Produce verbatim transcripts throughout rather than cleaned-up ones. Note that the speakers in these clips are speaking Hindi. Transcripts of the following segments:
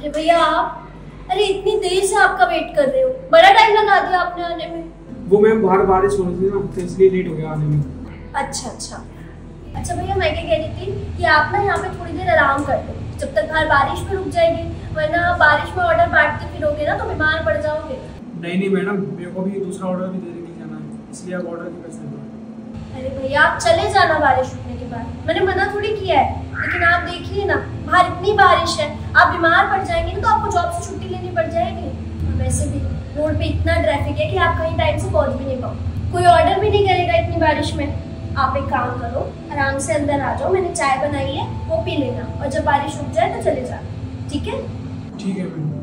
अरे भैया आप, अरे इतनी देर से आपका वेट कर रहे हो, बड़ा टाइम लगा दिया आपने आने में। वो मैम बाहर बारिश हो रही थी ना, तो इसलिए लेट हो गया आने में। अच्छा अच्छा अच्छा भैया, मैं क्या कह रही थी कि आप ना यहाँ पे थोड़ी देर आराम कर लो जब तक बाहर बारिश में रुक जाएगी, वरना बारिश में ऑर्डर बांटते फिरोगे ना तो बीमार पड़ जाओगे। नहीं नहीं मैडम, मेरे को भी दूसरा ऑर्डर भी दे के जाना है, इसलिए आप ऑर्डर भी कर सकते हो। अरे भैया आप चले जाना बारिश रुकने के बाद, मैंने मना थोड़ी किया है, लेकिन आप देखिए ना बाहर इतनी बारिश है, आप बीमार पड़ जाएंगे ना तो आपको जॉब से छुट्टी लेनी पड़ जाएगी। और वैसे भी रोड पे इतना ट्रैफिक है कि आप कहीं टाइम से पहुंच भी नहीं पाओ, कोई ऑर्डर भी नहीं करेगा इतनी बारिश में। आप एक काम करो, आराम से अंदर आ जाओ, मैंने चाय बनाई है वो पी लेना, और जब बारिश रुक जाए तो चले जाना, ठीक है? ठीक है मैडम।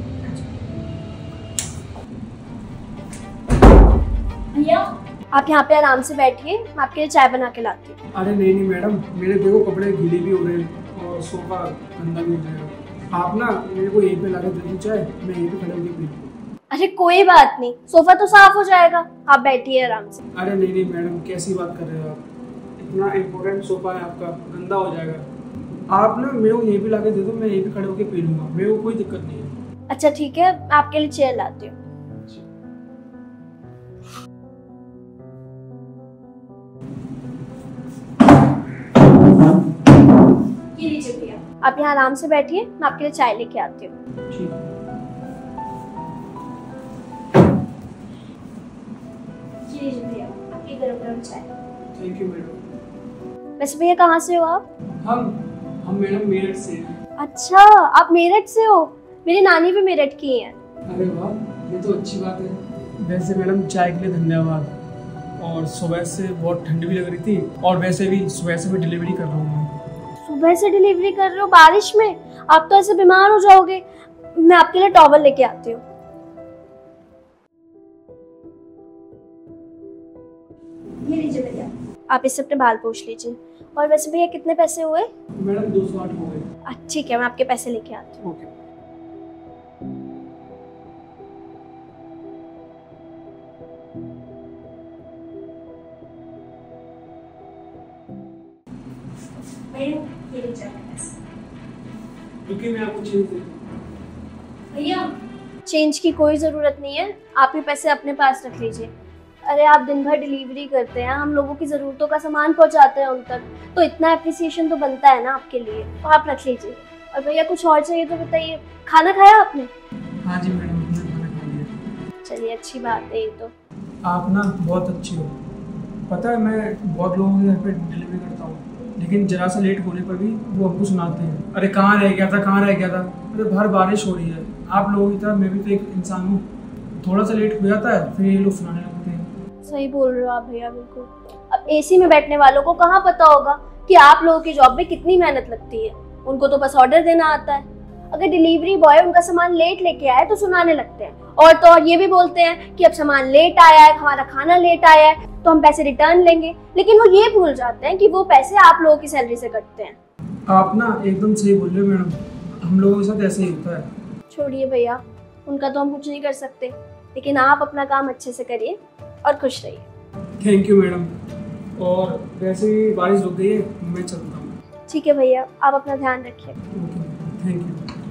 भैया आप यहाँ पे आराम से बैठिए, मैं आपके लिए चाय बना के लाती हूँ। अरे नहीं नहीं मैडम, मेरे देखो कपड़े गीले भी हो रहे हैं और सोफा गंदा भी हो जाएगा। आप ना मेरे को यहीं पे ला के दे दो चाय, मैं यहीं पे खड़े होकर पी लूँ। अरे कोई बात नहीं, सोफा तो साफ हो जाएगा, आप बैठिए आराम से। अरे नहीं नहीं मैडम, कैसी बात कर रहे हो आप, इतना इम्पोर्टेंट सोफा है आपका, गंदा हो जाएगा। आप ना मेरे को यहीं पे ला के दे दो, मैं यहीं पे खड़े होकर पी लूँगा, मेरे को कोई दिक्कत नहीं है। अच्छा ठीक है, मैं आपके लिए चेयर लाती हूँ। ये लीजिए भैया, आप यहाँ आराम से बैठिए, मैं आपके लिए चाय लेके आती हूँ। ठीक है। ये लीजिए भैया, आपकी गरम गरम चाय। Thank you madam. वैसे भैया कहाँ से हो आप? हम हम मैडम मेरठ से हैं। अच्छा, आप मेरठ से हो, मेरी नानी भी मेरठ की है। अरे वाह, ये तो अच्छी बात है। वैसे मैडम चाय के लिए धन्यवाद, और सुबह से बहुत ठंडी भी लग रही थी, और वैसे भी सुबह से मैं डिलीवरी कर रहा हूँ। सुबह से डिलीवरी कर रहे हो बारिश में? आप तो ऐसे बीमार हो जाओगे, मैं आपके लिए टॉवल लेके आती हूँ। ये लीजिए भैया, आप इससे अपने बाल पोंछ लीजिए। और वैसे भैया कितने पैसे हुए? मैडम दो सौ आठ हो गए। ठीक है, मैं आपके पैसे लेके आती हूँ। ओके। ये लीजिए आपके पैसे। रुकिए, मैं आपको चेंज दे दूँ। भैया चेंज की कोई ज़रूरत नहीं है, आप ही पैसे अपने पास रख लीजिए। अरे आप दिन भर डिलीवरी करते हैं, हम लोगों की ज़रूरतों का सामान पहुंचाते हैं उन तक, तो इतना एप्रिसिएशन तो बनता है ना आपके लिए, तो आप रख लीजिए। और भैया कुछ और चाहिए तो बताइए। खाना खाया आपने? हाँ जी मैडम, मैंने खाना खा लिया। चलिए अच्छी बात है ये तो। आप ना बहुत अच्छी हो। पता है मैं बहुत लोगों के घर पे डिलीवरी करता हूँ, लेकिन जरा सा लेट होने पर भी वो हमको सुनाते हैं, अरे कहाँ रह गया था, कहाँ रह गया था। अरे बाहर बारिश हो रही है, आप लोगों की तरह मैं भी तो एक इंसान हूँ, थोड़ा सा लेट हो जाता है फिर ये लोग सुनाने लगते हैं। सही बोल रहे हो आप भैया, बिल्कुल। अब एसी में बैठने वालों को कहाँ पता होगा कि आप लोगों की जॉब में कितनी मेहनत लगती है, उनको तो बस ऑर्डर देना आता है। अगर डिलीवरी बॉय उनका सामान लेट लेके आए तो सुनाने लगते हैं, और तो और ये भी बोलते हैं कि अब सामान लेट आया है, हमारा खाना लेट आया है तो हम पैसे रिटर्न लेंगे, लेकिन वो ये भूल जाते हैं कि वो पैसे आप लोगों की सैलरी से कटते हैं। आप ना एकदम सही बोल रहे हो मैडम, हम लोगों के साथ ऐसे ही होता है। छोड़िए भैया, उनका तो हम कुछ नहीं कर सकते, लेकिन आप अपना काम अच्छे से करिए और खुश रहिए। Thank you madam. और वैसे भी बारिश रुक गई है, मैं चलता हूँ। ठीक है भैया, आप अपना ध्यान रखिए। Thank you.